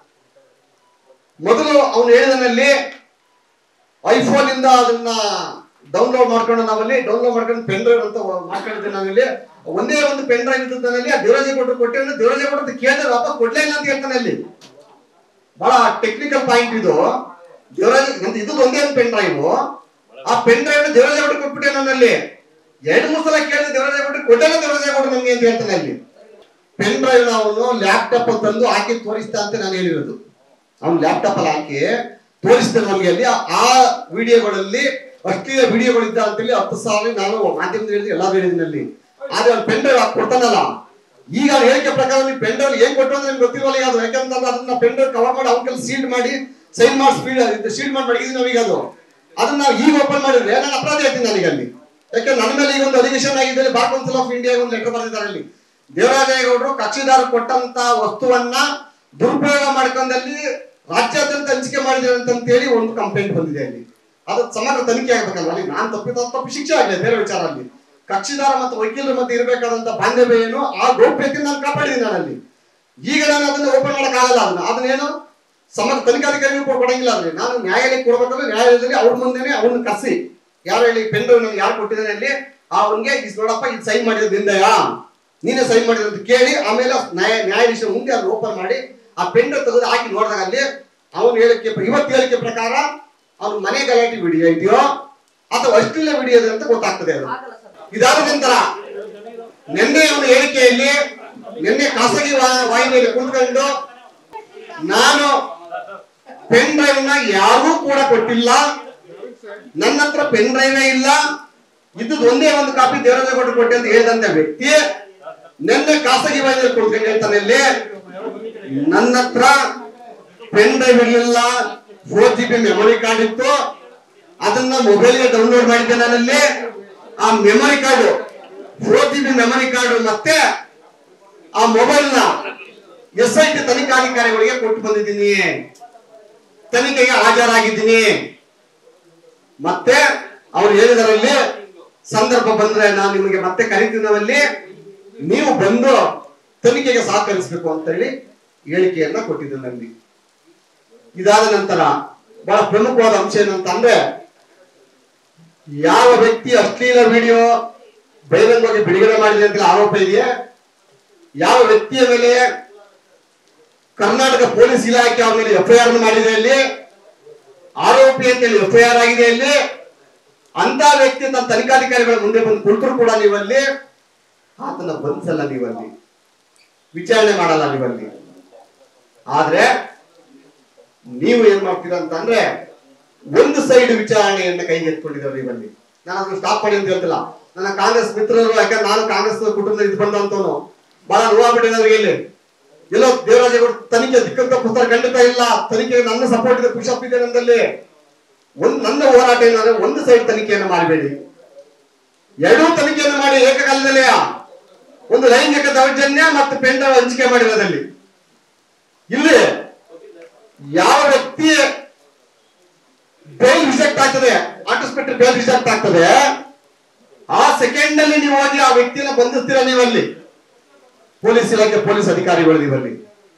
ಮೊದಲು ಅವನು ಹೇಳಿದನಲ್ಲಿ ಐಫೋನ್ ಇಂದ ಅದನ್ನ ಡೌನ್ಲೋಡ್ ಮಾಡ್ಕೊಂಡು ನಾವಲ್ಲಿ ಡೌನ್ಲೋಡ್ ಮಾಡ್ಕೊಂಡು ಪೆನ್ ಡ್ರೈವ್ ಅಂತ ಮಾಡ್ಕೊಂಡಿದ್ದೆ. ನಾವಿಲ್ಲಿ ಒಂದೇ ಒಂದು ಪೆನ್ ಡ್ರೈವ್ ಇದ್ದಲ್ಲಿ ಆ ದೇವರಾಜೇಗೌಡರು ಕೊಟ್ಟೆ, ದೇವರಾಜೇಗೌಡ ಕೇಳಿದ್ರೆ ವಾಪಸ್ ಕೊಡ್ಲೇ ಇಲ್ಲ ಅಂತ ಹೇಳ್ತಾನೆ. ಅಲ್ಲಿ ಬಹಳ ಟೆಕ್ನಿಕಲ್ ಪಾಯಿಂಟ್ ಇದು. ಇದು ಒಂದೇ ಒಂದು ಪೆನ್ ಡ್ರೈವ್, ಆ ಪೆನ್ ಡ್ರೈವ್ ದೇವರಾಜೇಗೌಡ ಕೊಟ್ಬಿಟ್ಟೆ. ನನ್ನಲ್ಲಿ 2-3 ಸಲ ಕೇಳಿದ್ರೆ ದೇವರಾಜೇಗೌಡ ಕೊಟ್ಟೆ, ದೇವರಾಜೇಗೌಡ ನಮ್ಗೆ ಅಂತ ಹೇಳ್ತಾನೆ. ಅಲ್ಲಿ ಪೆನ್ ಡ್ರೈವ್ ನ ಅವನು ಲ್ಯಾಪ್ಟಾಪ್ ಅಲ್ಲಿ ತಂದು ಹಾಕಿ ತೋರಿಸ್ತಾ ಅಂತ ನಾನು ಹೇಳಿರೋದು. ಅವ್ನು ಲ್ಯಾಪ್ಟಾಪ್ ಅಲ್ಲಿ ಹಾಕಿ ತೋರಿಸ್ತೇನೆ ನಮ್ಗೆ. ಅಲ್ಲಿ ಆ ವಿಡಿಯೋಗಳಲ್ಲಿ ಅಶ್ಲೀಲ ವಿಡಿಯೋಗಳಿದ್ದ ಅಂತೇಳಿ 10 ಸಾರಿ ನಾನು ಮಾಧ್ಯಮದಲ್ಲಿ ಹೇಳಿದ್ರೆ ಎಲ್ಲಾ ಹೇಳಿದಿನಲ್ಲಿ. ಆದ್ರೆ ಅವ್ನು ಪೆನ್ ಡ್ರೈವ್ ಹಾಕಿ ಕೊಡ್ತಾನಲ್ಲ, ಈಗ ಹೇಳಿಕೆ ಪ್ರಕಾರ ನೀವು ಪೆನ್ ಡ್ರೈವ್ ಏನ್ ಕೊಟ್ಟು ಅಂದ್ರೆ ನಿಮ್ಗೆ ಗೊತ್ತಿಲ್ವಲ್ಲ ಅದು. ಯಾಕಂತಂದ್ರೆ ಅದನ್ನ ಪೆನ್ ಡ್ರೈವ್ ಕವರ್ ಮಾಡಿ ಅವ್ನ ಕೈಲಿ ಸೀಲ್ಡ್ ಮಾಡಿ ಸೈನ್ ಮಾಡಿ ಶೀಲ್ಡ್ ಮಾಡಿ ಮಡಗಿದೀವಿ ನಾವೀಗ. ಅದನ್ನ ನಾವು ಈಗ ಓಪನ್ ಮಾಡಿದ್ರೆ ನಾನು ಅಪರಾಧ ಹೇಳ್ತೀನಿ ನನಗೆ ಅಲ್ಲಿ. ಯಾಕೆ ನನ್ನ ಮೇಲೆ ಈಗ ಒಂದು ಅಲಿಗೇಷನ್ ಆಗಿದೆ, ಬಾರ್ ಕೌನ್ಸಿಲ್ ಆಫ್ ಇಂಡಿಯಾ ಒಂದು ಲೆಟರ್ ಬರೆದಿದ್ದಾರೆ. ಅಲ್ಲಿ ದೇವರಾಜೇಗೌಡರು ಕಕ್ಷಿದಾರ ಕೊಟ್ಟಂತ ವಸ್ತುವನ್ನ ದುರುಪಯೋಗ ಮಾಡ್ಕೊಂಡಲ್ಲಿ ರಾಜ್ಯಾದ್ಯಂತ ಹಂಚಿಕೆ ಮಾಡಿದ್ದಾರೆ ಅಂತ ಹೇಳಿ ಒಂದು ಕಂಪ್ಲೇಂಟ್ ಬಂದಿದೆ. ಅಲ್ಲಿ ಅದು ಸಮಗ್ರ ತನಿಖೆ ಆಗ್ಬೇಕಲ್ಲ. ಅಲ್ಲಿ ನಾನು ತಪ್ಪು ಶಿಕ್ಷೆ ಆಗಲಿ ಬೇರೆ ವಿಚಾರ. ಅಲ್ಲಿ ಕಕ್ಷಿದಾರ ಮತ್ತು ವಕೀಲರ ಮಧ್ಯೆ ಇರಬೇಕಾದಂತ ಬಾಂಧವ್ಯ ಏನು, ಆ ಗೌಪ್ಯತೆ ನಾನು ಕಾಪಾಡಿದ್ದೀನಿ ನಾನಲ್ಲಿ. ಈಗ ನಾನು ಅದನ್ನ ಓಪನ್ ಮಾಡಕ್ಕಾಗಲ್ಲ. ಅದನ್ನೇನು ಸಮಗ್ರ ತನಿಖಾಧಿಕಾರಿಗಳು ಕೊಡಂಗಿಲ್ಲ. ಅಂದ್ರೆ ನಾನು ನ್ಯಾಯಾಲಯಕ್ಕೆ ಕೊಡ್ಬೇಕಂದ್ರೆ ನ್ಯಾಯಾಲಯದಲ್ಲಿ ಅವ್ರ ಮುಂದೆನೆ ಅವ್ರನ್ನ ಕರೆಸಿ, ಯಾರು ಹೇಳಿ ಪೆನ್ ಡ್ರೈವ್ ನನಗೆ ಯಾರು ಕೊಟ್ಟಿದ್ದಾನೆ ಅಲ್ಲಿ ಅವನಿಗೆ ನೋಡಪ್ಪ ಇದು ಸೈನ್ ಮಾಡಿದ್ರಿಂದಯಾ ನೀನೇ ಸೈನ್ ಮಾಡಿದ್ರು ಅಂತ ಕೇಳಿ ಆಮೇಲೆ ನ್ಯಾಯಾಧೀಶ ಮುಂದೆ ಅದನ್ನ ಓಪನ್ ಮಾಡಿ ಆ ಪೆನ್ ಡ್ರೈವ್ ತೆಗೆದು ಹಾಕಿ ನೋಡಿದಾಗ ಅಲ್ಲಿ ಅವನು ಹೇಳಿಕೆ ಇವತ್ತು ಹೇಳಿಕೆ ಪ್ರಕಾರ ಅವ್ನ ಮನೆ ಗಲಾಟೆ ವಿಡಿಯೋ ಇದೆಯೋ ಅಥವಾ ಅಷ್ಟೆಲ್ಲ ವಿಡಿಯೋ ಇದೆ ಅಂತ ಗೊತ್ತಾಗ್ತದೆ. ಅದು ಇದಾದ ನಂತರ ನಿನ್ನೆ ಅವನ ಹೇಳಿಕೆಯಲ್ಲಿ ನಿನ್ನೆ ಖಾಸಗಿ ವಾಹಿನಿಯಲ್ಲಿ ಕುಳಿತುಕೊಂಡು ನಾನು ಪೆನ್ ಡ್ರೈವ್ ನ ಯಾರೂ ಕೂಡ ಕೊಟ್ಟಿಲ್ಲ, ನನ್ನ ಹತ್ರ ಪೆನ್ ಡ್ರೈವೇ ಇಲ್ಲ, ಇದ್ದು ಒಂದೇ ಒಂದು ಕಾಪಿ ದೇವರಾಜೇಗೌಡರು ಕೊಟ್ಟೆ ಅಂತ ಹೇಳಿದಂತ ವ್ಯಕ್ತಿ ನಿನ್ನೆ ಖಾಸಗಿ ವಾಹಿನಿಯಲ್ಲಿ ಕುಳಿತುಕೊಂಡು ಹೇಳ್ತಾನೆ, ನನ್ನ ಹತ್ರ ಪೆನ್ ಡ್ರೈವ್ ಇರಲಿಲ್ಲ, 4 GB ಮೆಮೊರಿ ಕಾರ್ಡ್ ಇತ್ತು, ಅದನ್ನ ಮೊಬೈಲ್ಗೆ ಡೌನ್ಲೋಡ್ ಮಾಡಿದ್ದೆ. ನಾನಲ್ಲಿ ಆ memory card 4 GB memory card ಮತ್ತೆ ಆ ಮೊಬೈಲ್ ನ SIT ತನಿಖಾಧಿಕಾರಿಗಳಿಗೆ ಕೊಟ್ಟು ಬಂದಿದ್ದೀನಿ, ತನಿಖೆಗೆ ಹಾಜರಾಗಿದ್ದೀನಿ. ಮತ್ತೆ ಅವ್ರು ಹೇಳಿದರಲ್ಲಿ ಸಂದರ್ಭ ಬಂದ್ರೆ ನಾನು ನಿಮಗೆ ಮತ್ತೆ ಕರಿತೀನವಲ್ಲಿ ನೀವು ಬಂದು ತನಿಖೆಗೆ ಸಹಕರಿಸಬೇಕು ಅಂತ ಹೇಳಿ ಹೇಳಿಕೆಯನ್ನ ಕೊಟ್ಟಿದ್ದೆ ನನಗೆ. ಇದಾದ ನಂತರ ಬಹಳ ಪ್ರಮುಖವಾದ ಅಂಶ ಏನಂತ ಅಂದ್ರೆ, ಯಾವ ವ್ಯಕ್ತಿ ಅಶ್ಲೀಲ ವಿಡಿಯೋ ಬಹಿರಂಗವಾಗಿ ಬಿಡುಗಡೆ ಮಾಡಿದೆ ಅಂತ ಆರೋಪ ಇದೆಯೇ, ಯಾವ ವ್ಯಕ್ತಿಯ ಮೇಲೆ ಕರ್ನಾಟಕ ಪೊಲೀಸ್ ಇಲಾಖೆ ಅವರ ಮೇಲೆ FIR ಮಾಡಿದೆ, ಅಲ್ಲಿ ಆರೋಪಿ ಅಂತೇಳಿ FIR ಆಗಿದೆ, ಅಲ್ಲಿ ಅಂತ ವ್ಯಕ್ತಿ ತನ್ನ ತನಿಖಾಧಿಕಾರಿಗಳ ಮುಂದೆ ಬಂದು ಕುಳಿತರು ಕೂಡ ನೀವಲ್ಲಿ ಆತನ ಬಂಧಿಸಲ್ಲ, ನೀವಲ್ಲಿ ವಿಚಾರಣೆ ಮಾಡಲ್ಲ ನೀವಲ್ಲಿ. ಆದ್ರೆ ನೀವು ಏನ್ ಮಾಡ್ತೀರಾ ಅಂತಂದ್ರೆ ಒಂದು ಸೈಡ್ ವಿಚಾರಣೆಯನ್ನ ಕೈಗೆತ್ತಿಕೊಂಡಿದ್ದಾರೆ ನೀವಲ್ಲಿ. ನಾನು ಅದನ್ನು ಸ್ಟಾಪ್ ಮಾಡಿ ಅಂತ ಹೇಳ್ತಿಲ್ಲ, ನನ್ನ ಕಾಂಗ್ರೆಸ್ ಮಿತ್ರರು, ಯಾಕಂದ್ರೆ ನಾನು ಕಾಂಗ್ರೆಸ್ ಕುಟುಂಬದಿಂದ ಇದು ಬಂದಂತವನು, ಬಹಳ ನೋವಾಗ್ಬಿಟ್ಟಿದೆ ಇಲ್ಲಿ. ಎಲ್ಲೋ ದೇವರಾಜೇಗೌಡ ತನಿಖೆ ದಿಕ್ಕಂತ ಪುಸ್ತಕ ಖಂಡಿತ ಇಲ್ಲ, ತನಿಖೆಗೆ ನನ್ನ ಸಪೋರ್ಟ್ ಇದೆ, ಪುಷಪ್ ಇದೆ ನನ್ನಲ್ಲಿ. ನನ್ನ ಹೋರಾಟ ಏನಂದ್ರೆ ಒಂದು ಸೈಡ್ ತನಿಖೆಯನ್ನು ಮಾಡಬೇಡಿ, ಎರಡೂ ತನಿಖೆಯನ್ನು ಮಾಡಿ ಏಕಕಾಲದಲ್ಲಿ ಒಂದು ಲೈಂಗಿಕ ದೌರ್ಜನ್ಯ ಮತ್ತು ಪೆನ್ ಡ್ರೈವ್ ಹಂಚಿಕೆ ಮಾಡಿರೋದಲ್ಲಿ ಇಲ್ಲಿ ಯಾವ ವ್ಯಕ್ತಿ ಬೇಲ್ ರಿಜೆಕ್ಟ್ ಆಗ್ತದೆ, ಆಟೋಸ್ಪೆಕ್ಟರ್ ಬೇಲ್ ರಿಜೆಕ್ಟ್ ಆಗ್ತದೆ, ಆ ಸೆಕೆಂಡ್ ಅಲ್ಲಿ ನೀವು ಹೋಗಿ ಆ ವ್ಯಕ್ತಿಯನ್ನು ಬಂಧಿಸ್ತೀರಾ ನೀವಲ್ಲಿ, ಪೊಲೀಸ್ ಇಲಾಖೆ ಪೊಲೀಸ್ ಅಧಿಕಾರಿಗಳು ನೀವಲ್ಲಿ.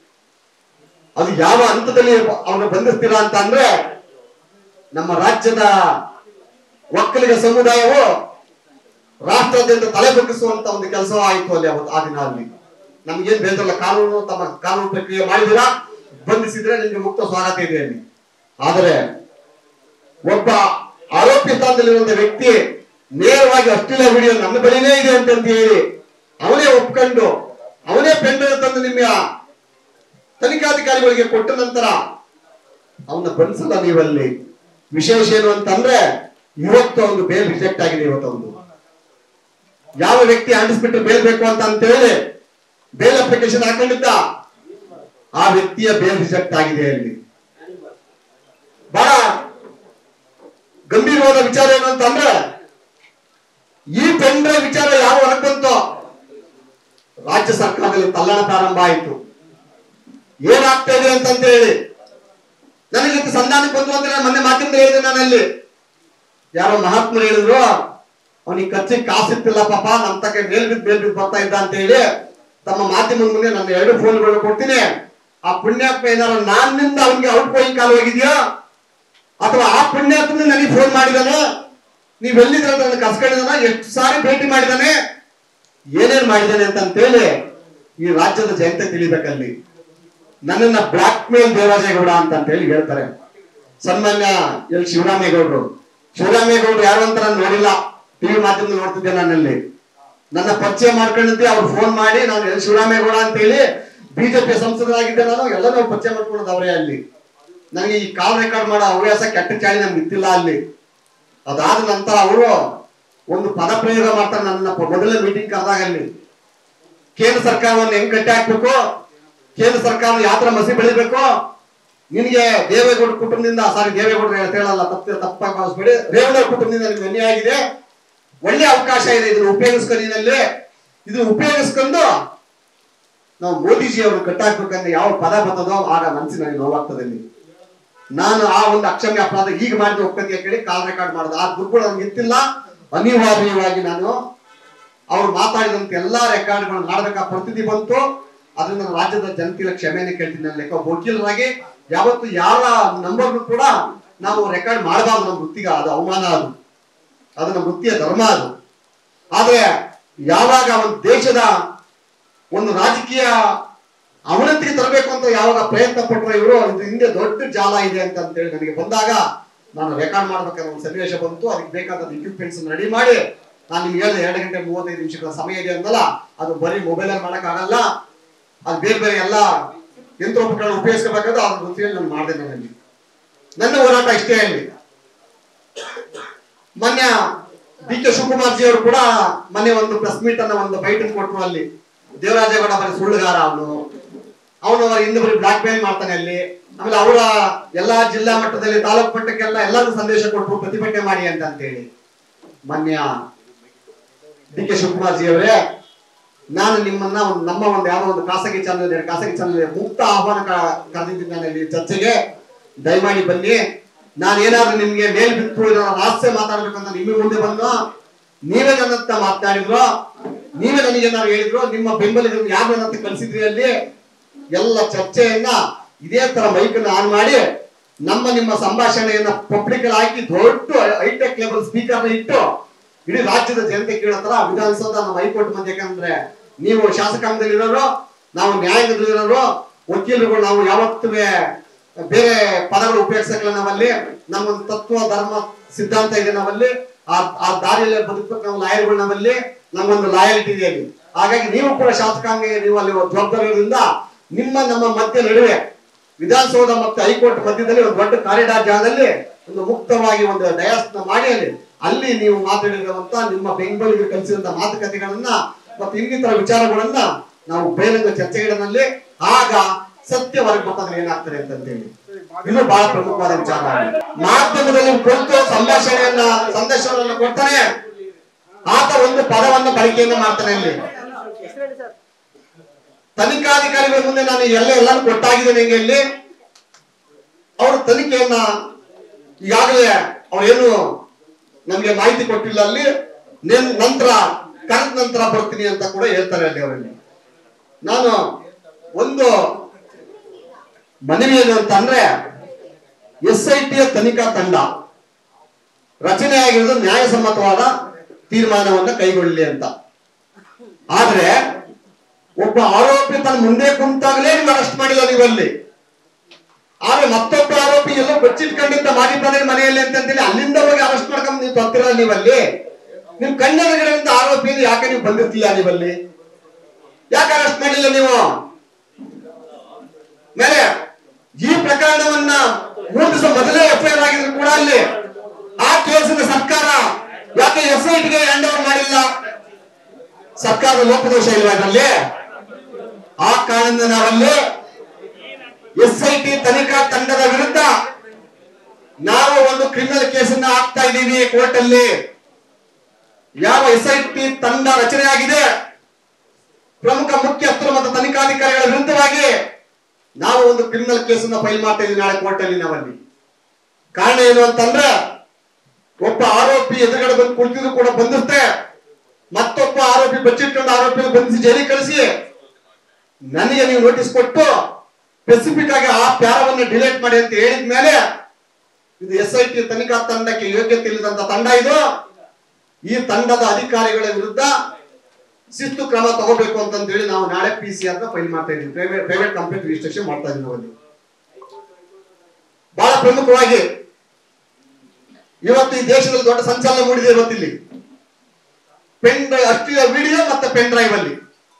ಅದು ಯಾವ ಹಂತದಲ್ಲಿ ಅವನ್ನ ಬಂಧಿಸ್ತೀರಾ ಅಂತ ಅಂದ್ರೆ, ನಮ್ಮ ರಾಜ್ಯದ ಒಕ್ಕಲಿಗ ಸಮುದಾಯವು ರಾಷ್ಟ್ರಾದ್ಯಂತ ತಲೆ ಬಗ್ಗಿಸುವಂತ ಒಂದು ಕೆಲಸ ಆಯಿತು ಅಲ್ಲಿ ಅವತ್ತು. ಆ ದಿನ ಅಲ್ಲಿ ನಮ್ಗೇನ್ ಬೇಜಾರಲ್ಲ, ತಮ್ಮ ಕಾನೂನು ಪ್ರಕ್ರಿಯೆ ಮಾಡಿದಿರಾ, ಬಂಧಿಸಿದ್ರೆ ನಿಮ್ಗೆ ಮುಕ್ತ ಸ್ವಾಗತ ಇದೆ ಅಲ್ಲಿ. ಆದರೆ ಒಬ್ಬ ಆರೋಪಿ ಸ್ಥಾನದಲ್ಲಿರುವಂತ ವ್ಯಕ್ತಿ ನೇರವಾಗಿ ಅಶ್ಲೀಲ ವಿಡಿಯೋ ನನ್ನ ಬಳಿನೇ ಇದೆ ಅಂತ ಹೇಳಿ ಅವನೇ ಒಪ್ಕೊಂಡು ಅವನೇ ಪೆನ್ ಡ್ರೈವ್ ತಂದು ನಿಮ್ಮ ತನಿಖಾಧಿಕಾರಿಗಳಿಗೆ ಕೊಟ್ಟ ನಂತರ ಅವನ್ನ ಬಂಧಿಸಲ್ಲ ನೀವಲ್ಲಿ. ವಿಶೇಷ ಏನು ಅಂತಂದ್ರೆ ಇವತ್ತು ಒಂದು ಬೇಲ್ ರಿಜೆಕ್ಟ್ ಆಗಿದೆ. ಇವತ್ತೊಂದು ಯಾವ ವ್ಯಕ್ತಿ ಅಂಟಿಸ್ಬಿಟ್ಟು ಬೇಲ್ ಬೇಕು ಅಂತ ಹೇಳಿ ಬೇಲ್ ಅಪ್ಲಿಕೇಶನ್ ಹಾಕೊಂಡಿದ್ದ, ಆ ವ್ಯಕ್ತಿಯ ಬೇಲ್ ರಿಜೆಕ್ಟ್ ಆಗಿದೆ. ಅಲ್ಲಿ ಬಹಳ ಗಂಭೀರವಾದ ವಿಚಾರ ಏನು ಅಂತಂದ್ರೆ, ಈ ಪೆನ್ ಡ್ರೈವ್ ವಿಚಾರ ಯಾವ ಹೊರಗೆ ಬಂತೋ ರಾಜ್ಯ ಸರ್ಕಾರದಲ್ಲಿ ತಲ್ಲಣ ಪ್ರಾರಂಭ ಆಯಿತು. ಏನಾಗ್ತಾ ಇದೆ ಅಂತ ಹೇಳಿ ನನಗೆ ಸಂಧಾನಕ್ಕೆ ಬಂದು ಅಂದ್ರೆ ಮೊನ್ನೆ ಮಾತಿಂದ ಹೇಳಿದೆ ನಾನಲ್ಲಿ, ಯಾರೋ ಮಹಾತ್ಮರು ಹೇಳಿದ್ರು ಅವನಿಗೆ ಖರ್ಚಿಗೆ ಕಾಸಿತ್ತಿಲ್ಲ ಪಾಪ, ನಮ್ ತಕ್ಕ ಮೇಲ್ಬಿದ್ದು ಬರ್ತಾ ಇದ್ದ ಅಂತ ಹೇಳಿ ತಮ್ಮ ಮಾಧ್ಯಮದ ಮುಂದೆ ನನ್ನ 2 ಫೋನ್ಗಳು ಕೊಡ್ತೀನಿ. ಆ ಪುಣ್ಯಾತ್ಮ ಏನಾರ ನಾನಿಂದ ಅವನಿಗೆ ಔಟ್ ಗೋಯಿಂಗ್ ಕಾಲ್ ಹೋಗಿದ್ಯಾ ಅಥವಾ ಆ ಪುಣ್ಯಾತ್ಮನ ನನಗೆ ಫೋನ್ ಮಾಡಿದಾನೆ, ನೀವೆಲ್ಲಿದ್ರೆ ನನ್ನ ಕರ್ಸ್ಕೊಂಡಿದ್ದಾನ, ಎಷ್ಟು ಸಾರಿ ಭೇಟಿ ಮಾಡಿದಾನೆ, ಏನೇನ್ ಮಾಡಿದಾನೆ ಅಂತೇಳಿ ಈ ರಾಜ್ಯದ ಜನತೆ ತಿಳಿಬೇಕಲ್ಲಿ. ನನ್ನನ್ನ ಬ್ಲಾಕ್ ಮೇಲ್ ದೇವರಾಜೇಗೌಡ ಅಂತ ಹೇಳಿ ಹೇಳ್ತಾರೆ. ಸನ್ಮಾನ್ಯ ಶಿವರಾಮೇಗೌಡರು ಯಾರು ಅಂತ ನಾನು ನೋಡಿಲ್ಲ, ಟಿವಿ ಮಾಧ್ಯಮದಲ್ಲಿ ನೋಡ್ತಿದ್ದೆ. ನಾನಲ್ಲಿ ನನ್ನ ಪರಿಚಯ ಮಾಡ್ಕೊಂಡಿದ್ದೆ, ಅವ್ರು ಫೋನ್ ಮಾಡಿ ನಾನು ಶಿವರಾಮೇಗೌಡ ಅಂತ ಹೇಳಿ ಬಿಜೆಪಿ ಸಂಸದರಾಗಿದ್ದೆ, ನಾನು ಎಲ್ಲರೂ ಪರಿಚಯ ಮಾಡ್ಕೊಳ್ಳೋದು ಅವರೇ. ಅಲ್ಲಿ ನನಗೆ ಈ ಕಾಲ್ ರೆಕಾರ್ಡ್ ಮಾಡೋ ಹವ್ಯಾಸ ಕೆಟ್ಟ ಚಾಳಿ ನಮ್ಗೆ ಇತ್ತಿಲ್ಲ ಅಲ್ಲಿ. ಅದಾದ ನಂತರ ಅವರು ಒಂದು ಪದ ಪ್ರಯೋಗ ಮಾಡ್ತಾರೆ. ನನ್ನ ಮೊದಲನೇ ಮೀಟಿಂಗ್ ಕರೆದಾಗ ಅಲ್ಲಿ ಕೇಂದ್ರ ಸರ್ಕಾರವನ್ನು ಹೆಂಗ್ ಕಟ್ಟಿ ಹಾಕ್ಬೇಕು, ಕೇಂದ್ರ ಸರ್ಕಾರ ಯಾವ ತರ ಮಸಿ ಬೆಳಿಬೇಕು, ನಿನಗೆ ದೇವೇಗೌಡ ಕುಟುಂಬದಿಂದ, ಸಾರಿ ದೇವೇಗೌಡ ಹೇಳಲ್ಲ, ತಪ್ಪಾಗಿ ಭಾವಿಸ್ಬೇಡಿ, ರೇವಣ್ಣ ಕುಟುಂಬದಿಂದ ನಿಮ್ಗೆ ಅನ್ಯಾಯ ಆಗಿದೆ, ಒಳ್ಳೆ ಅವಕಾಶ ಇದೆ, ಇದನ್ನು ಉಪಯೋಗಿಸ್ಕೊಂಡು ಇದನ್ನು ಉಪಯೋಗಿಸ್ಕೊಂಡು ನಾವು ಮೋದಿಜಿ ಅವರು ಕಟ್ಟಾಕ್ಬೇಕಂದ್ರೆ ಯಾವ ಪದ ಬರ್ತದೋ ಆಗ ಮನಸ್ಸಿನಲ್ಲಿ ನೋವಾಗ್ತದೆ. ನಾನು ಆ ಒಂದು ಅಕ್ಷಮ್ಯ ಅಪರಾಧ ಈಗ ಮಾಡಿದ ಒಪ್ಪಂದ ಕೇಳಿ ಕಾಲ್ ರೆಕಾರ್ಡ್ ಮಾಡಿದ ಆ ದುರ್ಗುಣ ನನ್ಗೆ ಇತ್ತಿಲ್ಲ. ಅನಿವಾರ್ಯವಾಗಿ ನಾನು ಅವ್ರು ಮಾತಾಡಿದಂತ ಎಲ್ಲಾ ರೆಕಾರ್ಡ್ಗಳನ್ನು ಮಾಡಬೇಕಾ ಪರಿಸ್ಥಿತಿ ಬಂತು. ಅದರಿಂದ ರಾಜ್ಯದ ಜನತೆಯ ಕ್ಷಮೆಯನ್ನು ಕೇಳ್ತೀನಿ. ನನ್ನ ಲೆಕ್ಕ ವಕೀಲರಾಗಿ ಯಾವತ್ತು ಯಾರ ನಂಬರ್ ಕೂಡ ನಾವು ರೆಕಾರ್ಡ್ ಮಾಡಬಾರ್ದು. ನಮ್ಮ ವೃತ್ತಿಗೆ ಅದು ಅವಮಾನ, ಅದು ನಮ್ಮ ವೃತ್ತಿಯ ಧರ್ಮ ಅದು. ಆದ್ರೆ ಯಾವಾಗ ಒಂದು ದೇಶದ ಒಂದು ರಾಜಕೀಯ ಅವನತಿಗೆ ತರಬೇಕು ಅಂತ ಯಾವಾಗ ಪ್ರಯತ್ನ ಪಟ್ಟರು ಇವರು, ಇದು ಹಿಂದೆ ದೊಡ್ಡ ಜಾಲ ಇದೆ ಅಂತ ಹೇಳಿ ನನಗೆ ಬಂದಾಗ ನಾನು ರೆಕಾರ್ಡ್ ಮಾಡ್ಬೇಕಾದ್ರೆ ಒಂದು ಸನ್ನಿವೇಶ ಬಂತು. ಅದಕ್ಕೆ ಬೇಕಾದ ಇಕ್ವಿಪ್ಮೆಂಟ್ಸ್ ರೆಡಿ ಮಾಡಿ ನಾನು ನಿಮ್ಗೆ ಹೇಳಿದೆ 2 ಗಂಟೆ 35 ನಿಮಿಷಗಳ ಸಮಯ ಇದೆ ಅಂದಲ್ಲ, ಅದು ಬರೀ ಮೊಬೈಲ್ ಅಲ್ಲಿ ಮಾಡಕ್ ಆಗಲ್ಲ, ಅದು ಬೇರೆ ಬೇರೆ ಎಲ್ಲ ಯಂತ್ರೋಪಕರಣ ಉಪಯೋಗಿಸಬೇಕಾದ್ರೆ ಅದ್ರ ವೃತ್ತಿಯಲ್ಲಿ ನಾನು ಮಾಡಿದೆ. ನನ್ನ ಹೋರಾಟ ಇಷ್ಟೇ ಹೇಳಿ. ಮೊನ್ನೆ ಡಿ.ಕೆ. ಶಿವಕುಮಾರ್ ಜಿ ಅವರು ಕೂಡ ಮೊನ್ನೆ ಒಂದು ಪ್ರೆಸ್ ಮೀಟ್ ಅನ್ನ ಒಂದು ಬೈಟ್ ಕೊಟ್ಟರು. ಅಲ್ಲಿ ದೇವರಾಜೇಗೌಡ ಬರೀ ಸುಳ್ಳುಗಾರ, ಅವನು ಹಿಂದೆ ಬರೀ ಬ್ಲಾಕ್ ಮೇಲ್ ಮಾಡ್ತಾನೆ ಅಲ್ಲಿ. ಆಮೇಲೆ ಅವರ ಎಲ್ಲಾ ಜಿಲ್ಲಾ ಮಟ್ಟದಲ್ಲಿ ತಾಲೂಕು ಮಟ್ಟಕ್ಕೆಲ್ಲ ಎಲ್ಲರಿಗೂ ಸಂದೇಶ ಕೊಟ್ಟರು ಪ್ರತಿಭಟನೆ ಮಾಡಿ ಅಂತ ಹೇಳಿ. ಮೊನ್ನೆ ಡಿ.ಕೆ. ಶಿವಕುಮಾರ್ ಜಿ ಅವರೇ, ನಾನು ನಿಮ್ಮನ್ನ ನಮ್ಮ ಒಂದು ಯಾವುದೋ ಒಂದು ಖಾಸಗಿ ಚಾನಲ್ ಮುಕ್ತ ಆಹ್ವಾನ ಕರೆದಿದ್ದೀನಿ ನಾನು ಇಲ್ಲಿ ಚರ್ಚೆಗೆ, ದಯಮಾಡಿ ಬನ್ನಿ. ನಾನೇನಾದ್ರೂ ನಿಮ್ಗೆ ಮೇಲ್ ಬಿತ್ತು ರಹಸ್ಯ ಮಾತಾಡ್ಬೇಕಂತ ನಿಮ್ಮ ಮುಂದೆ ಬಂದು ನೀವೇ ನನ್ನಂತ ಮಾತನಾಡಿದ್ರು, ನೀವೇ ನನಗೆ ಏನಾದ್ರು ಹೇಳಿದ್ರು, ನಿಮ್ಮ ಬೆಂಬಲಿಗರನ್ನು ಯಾರು ನನ್ನಂತ ಕಳಿಸಿದ್ರಿ ಅಲ್ಲಿ ಎಲ್ಲ ಚರ್ಚೆಯನ್ನ ಇದೇ ತರ ಮೈಕನ್ನ ಆನ್ ಮಾಡಿ ನಿಮ್ಮ ಸಂಭಾಷಣೆಯನ್ನ ಪಬ್ಲಿಕ್ ಅಲ್ಲಿ ಹಾಕಿ ದೊಡ್ಡ ಹೈಟೆಕ್ ಲೆವೆಲ್ ಸ್ಪೀಕರ್ ಇಟ್ಟು ಇಡೀ ರಾಜ್ಯದ ಜನತೆ ಕೇಳೋತರ ವಿಧಾನಸೌಧ ನಮ್ಮ ಹೈಕೋರ್ಟ್ ಮಂದಿ. ಯಾಕಂದ್ರೆ ನೀವು ಶಾಸಕಾಂಗದಲ್ಲಿ ಇರೋರು, ನಾವು ನ್ಯಾಯಾಂಗದಲ್ಲಿ ಇರೋರು, ವಕೀಲರುಗಳು, ನಾವು ಯಾವತ್ತೂ ಬೇರೆ ಪದಗಳು ಉಪಯೋಗಿಸಕ್ಕಿಲ್ಲ. ನಾವಲ್ಲಿ ನಮ್ಮೊಂದು ತತ್ವ ಧರ್ಮ ಸಿದ್ಧಾಂತ ಇದೆ, ನಾವಲ್ಲಿ ಆ ದಾರಿಯಲ್ಲಿ ಬದುಕಬೇಕು. ನಾವು ಲಾಯರ್ಗಳು, ನಾವಲ್ಲಿ ನಮ್ಮೊಂದು ಲಾಯಲ್ಟಿ ಇದೆ ಅಲ್ಲಿ. ಹಾಗಾಗಿ ನೀವು ಕೂಡ ಶಾಸಕಾಂಗ ನೀವು ಅಲ್ಲಿ ಜವಾಬ್ದಾರಿ ಇರೋದ್ರಿಂದ ನಮ್ಮ ಮಧ್ಯ ನಡುವೆ ವಿಧಾನಸೌಧ ಮತ್ತೆ ಹೈಕೋರ್ಟ್ ಮಧ್ಯದಲ್ಲಿ ಒಂದು ದೊಡ್ಡ ಕಾರಿಡಾರ್ ಜಾಗದಲ್ಲಿ ಒಂದು ಮುಕ್ತವಾಗಿ ಒಂದು ಡಯಾಸ್ನ ಮಾಡಿ ಅಲ್ಲಿ ನೀವು ಮಾತಾಡಿರುವಂತ ನಿಮ್ಮ ಬೆಂಬಲಿಗರು ಕಲಿಸಿದಂತ ಮಾತುಕತೆಗಳನ್ನ ಮತ್ತು ಇನ್ನಿತರ ವಿಚಾರಗಳನ್ನ ನಾವು ಬಹಿರಂಗ ಚರ್ಚೆಗಳಲ್ಲಿ ಆಗ ಸತ್ಯ ಹೊರಗೆ ಬರ್ತಂದ್ರೆ ಏನಾಗ್ತದೆ ಅಂತೇಳಿ ಇದು ಬಹಳ ಪ್ರಮುಖವಾದ ವಿಚಾರ. ಮಾಧ್ಯಮದಲ್ಲಿ ಕುರಿತು ಸಂದೇಶವನ್ನು ಕೊಡ್ತಾನೆ, ಆತ ಒಂದು ಪದವನ್ನು ಬಳಕೆಯನ್ನು ಮಾಡ್ತಾನೆ. ಇಲ್ಲಿ ತನಿಖಾಧಿಕಾರಿಗಳ ಮುಂದೆ ನಾನು ಎಲ್ಲಾನು ಕೊಟ್ಟಾಗಿದ್ದೇನೆ. ಹೆಂಗೆ ಇಲ್ಲಿ ಅವರು ತನಿಖೆಯನ್ನ ಈಗಾಗಲೇ ಅವ್ರೇನು ನಮ್ಗೆ ಮಾಹಿತಿ ಕೊಟ್ಟಿಲ್ಲ. ಅಲ್ಲಿ ಕರೆದ ನಂತರ ಬರ್ತೀನಿ ಅಂತ ಕೂಡ ಹೇಳ್ತಾರೆ. ಅಲ್ಲಿ ಅವರಲ್ಲಿ ನಾನು ಒಂದು ಮನವಿ ಏನು ಅಂತ ಅಂದ್ರೆ, SIT ತನಿಖಾ ತಂಡ ರಚನೆ ಆಗಿರೋದು ನ್ಯಾಯಸಮ್ಮತವಾದ ತೀರ್ಮಾನವನ್ನ ಕೈಗೊಳ್ಳಲಿ ಅಂತ. ಆದ್ರೆ ಒಬ್ಬ ಆರೋಪಿ ತನ್ನ ಮುಂದೆ ಕುಂತಾಗಲೇ ನೀವು ಅರೆಸ್ಟ್ ಮಾಡಿಲ್ಲ ನೀವಲ್ಲಿ. ಆದ್ರೆ ಮತ್ತೊಬ್ಬ ಆರೋಪಿ ಎಲ್ಲೋ ಬಚ್ಚಿಟ್ಕೊಂಡಿದ್ದ ಮಾಡಿದ್ದಾನೆ ಮನೆಯಲ್ಲಿ ಅಂತೇಳಿ ಅಲ್ಲಿಂದ ಹೋಗಿ ಅರೆಸ್ಟ್ ಮಾಡ್ಕೊಂಡು ನೀವು ತೊತ್ತಿರಲ್ಲ ನೀವಲ್ಲಿ. ನಿಮ್ ಕಣ್ಣೆದುರುಗಡೆಯಿಂದ ಆರೋಪಿಯನ್ನು ಯಾಕೆ ನೀವು ಬಂದಿರ್ತೀಯ ನೀವಲ್ಲಿ? ಯಾಕೆ ಅರೆಸ್ಟ್ ಮಾಡಿಲ್ಲ ನೀವು? ಮೇಲೆ ಈ ಪ್ರಕರಣವನ್ನ 3 ದಿವಸ ಮೊದಲೇ FIR ಆಗಿದ್ರು ಕೂಡ ಅಲ್ಲಿ ಆ ಕೇಸಿನ ಸರ್ಕಾರ ಯಾಕೆ SITಗೆ ಹ್ಯಾಂಡ್ ಓವರ್ ಮಾಡಿಲ್ಲ? ಸರ್ಕಾರದ ಲೋಪದೋಷ ಇಲ್ವಾ ಇದರಲ್ಲಿ? ಆ ಕಾರಣದಿಂದ ನಾವಲ್ಲಿ SIT ತನಿಖಾ ತಂಡದ ವಿರುದ್ಧ ನಾವು ಒಂದು ಕ್ರಿಮಿನಲ್ ಕೇಸನ್ನ ಹಾಕ್ತಾ ಇದ್ದೀವಿ ಕೋರ್ಟ್ ಅಲ್ಲಿ. ಯಾವ SIT ತಂಡ ರಚನೆ ಆಗಿದೆ, ಪ್ರಮುಖ ಮುಖ್ಯಸ್ಥರು ಮತ್ತು ತನಿಖಾಧಿಕಾರಿಗಳ ವಿರುದ್ಧವಾಗಿ ನಾವು ಒಂದು ಕ್ರಿಮಿನಲ್ ಕೇಸನ್ನ ಫೈಲ್ ಮಾಡ್ತಾ ಇದ್ದೀವಿ ನಾಳೆ ಕೋರ್ಟ್ ಅಲ್ಲಿ. ನಾವಲ್ಲಿ ಕಾರಣ ಏನು ಅಂತಂದ್ರೆ, ಒಬ್ಬ ಆರೋಪಿ ಎದುರುಗಡೆ ಬಂದು ಕುಳಿತಿದ್ರು ಕೂಡ ಬಂದಿರುತ್ತೆ, ಮತ್ತೊಬ್ಬ ಆರೋಪಿ ಬಚ್ಚಿಟ್ಕೊಂಡು ಆರೋಪಿಯನ್ನು ಬಂಧಿಸಿ ಜೈಲಿಗೆ ಕಳಿಸಿ ನನಗೆ ನೀವು ನೋಟಿಸ್ ಕೊಟ್ಟು ಸ್ಪೆಸಿಫಿಕ್ ಆಗಿ ಆ ಪ್ಯಾರವನ್ನು ಡಿಲೀಟ್ ಮಾಡಿ ಅಂತ ಹೇಳಿದ ಮೇಲೆ ಇದು SIT ತನಿಖಾ ತಂಡಕ್ಕೆ ಯೋಗ್ಯತೆ ಇಲ್ಲದಂತ ತಂಡ ಇದು. ಈ ತಂಡದ ಅಧಿಕಾರಿಗಳ ವಿರುದ್ಧ ಶಿಸ್ತು ಕ್ರಮ ತಗೋಬೇಕು ಅಂತ ಹೇಳಿ ನಾವು ನಾಳೆ PCR ಫೈಲ್ ಮಾಡ್ತಾ ಇದ್ದೀವಿ. ಪ್ರೈವೇಟ್ ಕಂಪ್ಲೇಂಟ್ ರಿಜಿಸ್ಟ್ರೇಷನ್ ಮಾಡ್ತಾ ಇದ್ದೀವಿ ನಾವಲ್ಲಿ. ಬಹಳ ಪ್ರಮುಖವಾಗಿ ಇವತ್ತು ಈ ದೇಶದಲ್ಲಿ ದೊಡ್ಡ ಸಂಚಲನ ಮೂಡಿದೆ. ಇವತ್ತಿಲ್ಲಿ ಪೆನ್ ಡ್ರೈವ್, ಅಶ್ಲೀಲ ವಿಡಿಯೋ ಮತ್ತೆ ಪೆನ್ ಡ್ರೈವ್ ಅಲ್ಲಿ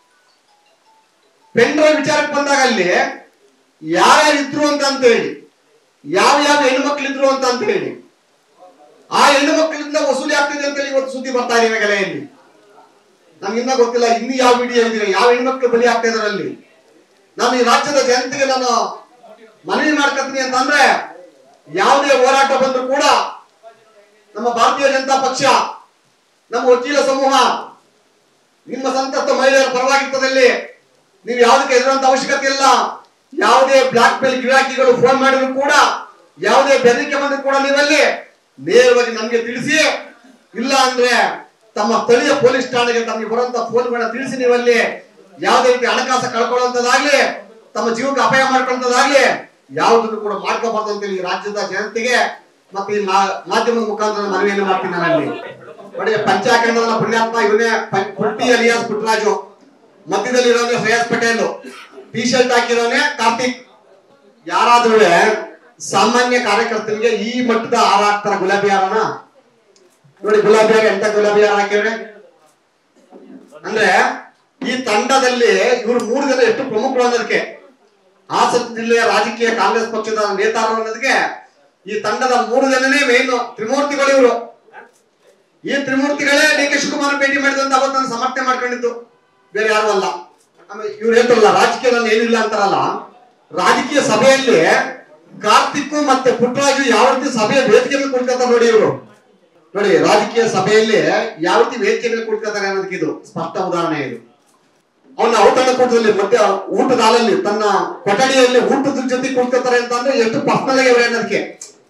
ಪೆನ್ ಡ್ರೈವ್ ವಿಚಾರಕ್ಕೆ ಬಂದಾಗ ಅಲ್ಲಿ ಯಾರ್ಯಾರು ಇದ್ರು ಅಂತ ಹೇಳಿ, ಯಾವ ಹೆಣ್ಣು ಮಕ್ಳು ಇದ್ರು ಅಂತ ಹೇಳಿ, ಆ ಹೆಣ್ಣು ಮಕ್ಕಳಿಂದ ವಸೂಲಿ ಆಗ್ತಿದೆ ಅಂತ ಹೇಳಿ ಇವತ್ತು ಸುದ್ದಿ ಬರ್ತಾ ಇದೆ ಗಲೆಯಲ್ಲಿ. ನಮ್ಗಿನ್ನ ಗೊತ್ತಿಲ್ಲ ಇನ್ನು ಯಾವ ವಿಡಿಯೋ ಇದೆ, ಯಾವ ಹೆಣ್ಮಕ್ಳು ಬಲಿ ಆಗ್ತಾ ಇದಾರೆ ಅಲ್ಲಿ. ನಾನು ಈ ರಾಜ್ಯದ ಜನತೆಗೆ ನಾನು ಮನವಿ ಮಾಡ್ಕೊತೀನಿ ಅಂತಂದ್ರೆ, ಯಾವುದೇ ಹೋರಾಟ ಬಂದ್ರು ಕೂಡ ನಮ್ಮ ಭಾರತೀಯ ಜನತಾ ಪಕ್ಷ ನಮ್ಮ ವಕೀಲ ಸಮೂಹ ನಿಮ್ಮ ಸಂತಸ್ಥ ಮಹಿಳೆಯರ ಪರವಾಗಿರ್ತದಲ್ಲಿ ನೀವು ಯಾವುದಕ್ಕೆ ಎದುರಂತ ಅವಶ್ಯಕತೆ ಇಲ್ಲ. ಯಾವುದೇ ಬ್ಲಾಕ್ ಮೇಲ್ ಗಿರಾಕಿಗಳು ಫೋನ್ ಮಾಡಿದ್ರು ಕೂಡ, ಯಾವುದೇ ಬೆದರಿಕೆ ಬಂದ್ರು ಕೂಡ ನೀವಲ್ಲಿ ನೇರವಾಗಿ ನಮ್ಗೆ ತಿಳಿಸಿ, ಇಲ್ಲ ಅಂದ್ರೆ ತಮ್ಮ ಸ್ಥಳೀಯ ಪೊಲೀಸ್ ಠಾಣೆಗೆ ತಮಗೆ ಬರುವಂತ ಫೋನ್ಗಳನ್ನ ತಿಳಿಸಿ ನೀವಲ್ಲಿ ಯಾವುದೇ ರೀತಿ ಹಣಕಾಸು ಕಳ್ಕೊಳ್ಳುವಂತದಾಗ್ಲಿ, ತಮ್ಮ ಜೀವಕ್ಕೆ ಅಪಾಯ ಮಾಡ್ಕೊಳ್ಳುವಂತದಾಗ್ಲಿ ಯಾವುದನ್ನು ಕೂಡ ಮಾಡ್ಕೋಬಾರ್ದು ಅಂತ ಈ ರಾಜ್ಯದ ಜನತೆಗೆ ಮತ್ತೆ ಈ ಮಾಧ್ಯಮದ ಮುಖಾಂತರ ಮನವಿಯನ್ನು ಮಾಡ್ತೀನಿ. ನಾನಲ್ಲಿ ನೋಡಿ, ಪಂಚಾಖಂಡದ ಪುಣ್ಯಾತ್ಮ ಇವನೇ ಪುಟ್ಟಿ ಅಲಿಯಾಸ್ ಪುಟ್ಟರಾಜು, ಮಧ್ಯದಲ್ಲಿ ಇರೋನೇ ಶ್ರೇಯಸ್ ಪಟೇಲ್, ಟಿ ಶರ್ಟ್ ಹಾಕಿರೋನೆ ಕಾರ್ತಿಕ್. ಯಾರಾದ್ರೂ ಸಾಮಾನ್ಯ ಕಾರ್ಯಕರ್ತರಿಗೆ ಈ ಮಟ್ಟದ ಹಾರ ಹಾಕ್ತಾರ? ಗುಲಾಬಿ ಹಾರನ ನೋಡಿ, ಗುಲಾಬಿ ಹಾರ ಎಂತ ಗುಲಾಬಿ ಹಾರ ಹಾಕಿವ್ರೆ ಅಂದ್ರೆ ಈ ತಂಡದಲ್ಲಿ ಇವರು 3 ಜನ ಎಷ್ಟು ಪ್ರಮುಖರು ಅನ್ನೋದಕ್ಕೆ, ಹಾಸನ ಜಿಲ್ಲೆಯ ರಾಜಕೀಯ ಕಾಂಗ್ರೆಸ್ ಪಕ್ಷದ ನೇತಾರರು ಅನ್ನೋದಕ್ಕೆ ಈ ತಂಡದ 3 ಜನನೇ ಮೇನ್ ತ್ರಿಮೂರ್ತಿಗಳು ಇವರು. ಈ ತ್ರಿಮೂರ್ತಿಗಳೇ ಡಿ ಕೆ ಶಿವಕುಮಾರ್ ಭೇಟಿ ಮಾಡಿದಂತ ಅವತ್ತು ಸಮರ್ಥನೆ ಮಾಡ್ಕೊಂಡಿದ್ದು, ಬೇರೆ ಯಾರು ಅಲ್ಲ. ಆಮೇಲೆ ಇವ್ರು ಹೇಳ್ತಾರಲ್ಲ ರಾಜಕೀಯದಲ್ಲಿ ಏನಿಲ್ಲ ಅಂತಾರಲ್ಲ, ರಾಜಕೀಯ ಸಭೆಯಲ್ಲಿ ಕಾರ್ತಿಕ್ ಮತ್ತೆ ಪುಟ್ಟರಾಜು ಯಾವ ರೀತಿ ಸಭೆಯ ವೇದಿಕೆ ಮೇಲೆ ಕುಳಿತಾರೆ ನೋಡಿ. ಇವರು ನೋಡಿ, ರಾಜಕೀಯ ಸಭೆಯಲ್ಲಿ ಯಾವ ರೀತಿ ವೇದಿಕೆ ಮೇಲೆ ಕುಳಿತಾರೆ ಅನ್ನೋದಕ್ಕೆ ಇದು ಸ್ಪಷ್ಟ ಉದಾಹರಣೆ. ಇದು ಅವನ ಔತಣಕೂಟದಲ್ಲಿ ಮಧ್ಯ ಊಟದ ಹಾಲಲ್ಲಿ ತನ್ನ ಕೊಠಡಿಯಲ್ಲಿ ಊಟದ ಜೊತೆ ಕುಳಿತಾರೆ ಅಂತ ಅಂದ್ರೆ ಎಷ್ಟು ಪರ್ಸನಲ್ ಆಗಿ ಅನ್ನೋದಕ್ಕೆ.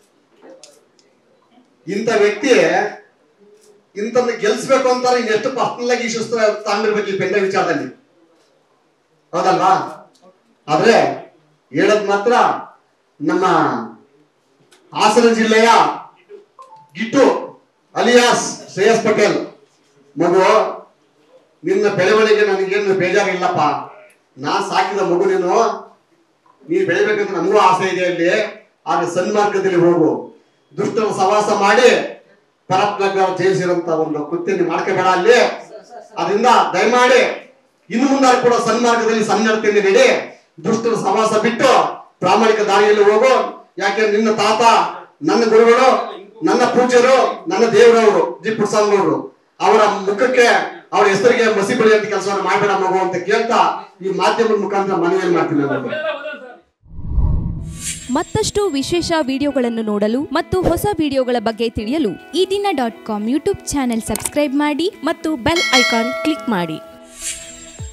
ಇಂಥ ವ್ಯಕ್ತಿ ಇಂಥನ್ನ ಗೆಲ್ಸ್ಬೇಕು ಅಂತಾರೆ, ಇನ್ನೆಷ್ಟು ಪರ್ಸನಲ್ ಆಗಿ ಇಶ್ಯೂಸ್ ತಗೊಂಡಿರ್ಬೇಕು ಈ ಪೆಂಡ ವಿಚಾರದಲ್ಲಿ, ಹೌದಲ್ವಾ? ಆದ್ರೆ ಹೇಳದ್ ಮಾತ್ರ ನಮ್ಮ ಹಾಸನ ಜಿಲ್ಲೆಯ ಗಿಟ್ಟು ಅಲಿಯಾಸ್ ಶ್ರೇಯಸ್ ಪಟೇಲ್ ಮಗು, ನಿನ್ನ ಬೆಳವಣಿಗೆ ನನಗೇನು ಬೇಜಾರಿಲ್ಲಪ್ಪ. ನಾನ್ ಸಾಕಿದ ಮಗು ನೀನು ಬೆಳಿಬೇಕಂತ ನಮಗೂ ಆಸೆ ಇದೆ ಅಲ್ಲಿ. ಆದ್ರೆ ಸನ್ಮಾರ್ಗದಲ್ಲಿ ಹೋಗು. ದುಷ್ಟರ ಸವಾಸ ಮಾಡಿ ಪರಪ್ನಗ ಜಯಿಸಿರಂತ ಒಂದು ಕೃತ್ಯ ಮಾಡ್ಕೋಬೇಡ ಅಲ್ಲಿ. ಅದರಿಂದ ದಯಮಾಡಿ ಇನ್ನು ಮುಂದೆ ಕೂಡ ಸನ್ಮಾರ್ಗದಲ್ಲಿ ಸನ್ನಡತೆಯಿಂದ ನಡಿ, ದುಷ್ಟರ ಸವಾಸ ಬಿಟ್ಟು ಪ್ರಾಮಾಣಿಕ ದಾರಿಯಲ್ಲಿ ಹೋಗು. ಯಾಕೆ ನಿನ್ನ ತಾತ, ನನ್ನ ಗುರುಗಳು, ನನ್ನ ಪೂಜ್ಯರು, ನನ್ನ ದೇವರವರು ಜಿ ಪುಟ್ಸ್ವಾಮಿಗೌಡರು, ಅವರ ಮುಖಕ್ಕೆ ಅವರ ಹೆಸರಿಗೆ ಮಸಿ ಬಳಿಯಂತ ಕೆಲಸವನ್ನು ಮಾಡಬೇಡ ಮಗು ಅಂತ ಕೇಳ್ತಾ ಈ ಮಾಧ್ಯಮದ ಮುಖಾಂತರ ಮನವಿಯನ್ನು ಮಾಡ್ತೀನಿ. ಮತ್ತಷ್ಟು ವಿಶೇಷ ವಿಡಿಯೋಗಳನ್ನು ನೋಡಲು ಮತ್ತು ಹೊಸ ವಿಡಿಯೋಗಳ ಬಗ್ಗೆ ತಿಳಿಯಲು ಈ ದಿನ .com ಯೂಟ್ಯೂಬ್ ಚಾನೆಲ್ ಸಬ್ಸ್ಕ್ರೈಬ್ ಮಾಡಿ ಮತ್ತು ಬೆಲ್ ಐಕಾನ್ ಕ್ಲಿಕ್ ಮಾಡಿ.